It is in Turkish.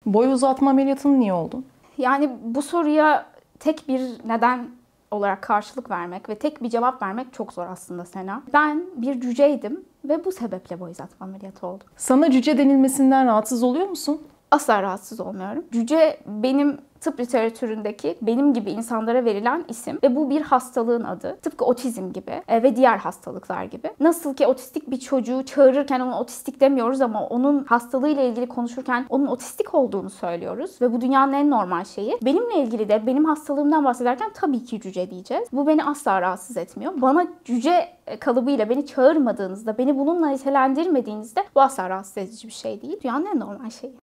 Boy uzatma ameliyatını niye oldun? Yani bu soruya tek bir neden olarak karşılık vermek ve tek bir cevap vermek çok zor aslında Sena. Ben bir cüceydim ve bu sebeple boy uzatma ameliyatı oldum. Sana cüce denilmesinden rahatsız oluyor musun? Asla rahatsız olmuyorum. Cüce benim tıp literatüründeki benim gibi insanlara verilen isim ve bu bir hastalığın adı. Tıpkı otizm gibi ve diğer hastalıklar gibi. Nasıl ki otistik bir çocuğu çağırırken ona otistik demiyoruz ama onun hastalığıyla ilgili konuşurken onun otistik olduğunu söylüyoruz ve bu dünyanın en normal şeyi. Benimle ilgili de benim hastalığımdan bahsederken tabii ki cüce diyeceğiz. Bu beni asla rahatsız etmiyor. Bana cüce kalıbıyla beni çağırmadığınızda, beni bununla nitelendirmediğinizde bu asla rahatsız edici bir şey değil. Dünyanın en normal şeyi.